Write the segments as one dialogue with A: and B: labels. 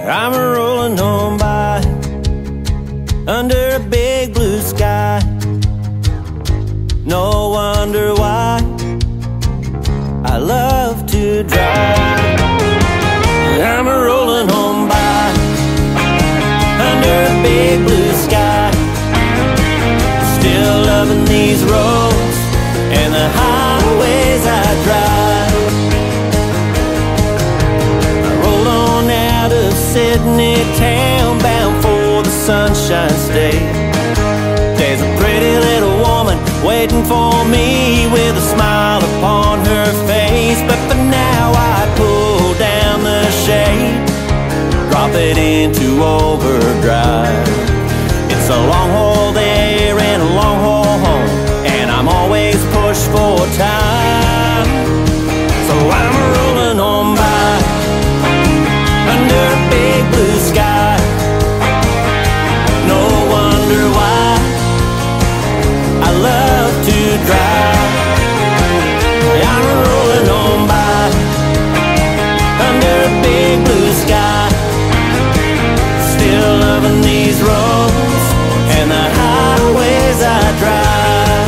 A: I'm rolling on by under a big blue sky. No wonder why I love to drive. I'm rolling on by under a big blue sky, still loving these roads and the highways I drive. I rolled on out of Sydney town, bound for the Sunshine State. There's a pretty little woman waiting for me with a smile upon her face. But for now I pull down the shade, drop it into overdrive. It's a long haul there and a long haul home, and I'm always pushed for time. So I'm rolling on by under a big blue sky. No wonder why I love to drive. I'm rolling on by under a big blue sky, still loving these roads and the highways I drive.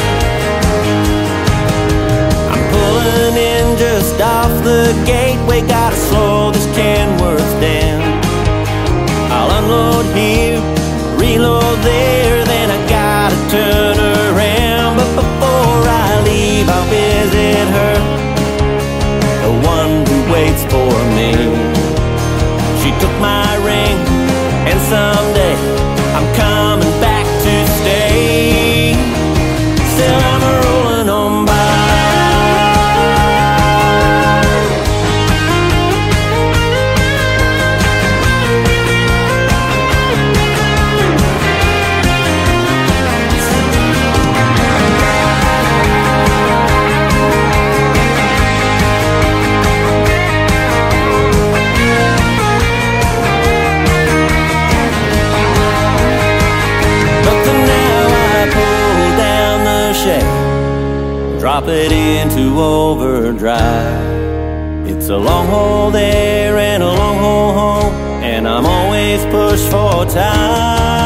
A: I'm pulling in just off the gateway, gotta slow this Kenworth down. I'll unload here, reload there, then I gotta turn around. But before I leave I'll visit her, the one who waits for me. She took my ring, and someday I'm coming back to stay. Still I'm rolling on by. Drop it into overdrive. It's a long haul there and a long haul home, and I'm always pushed for time.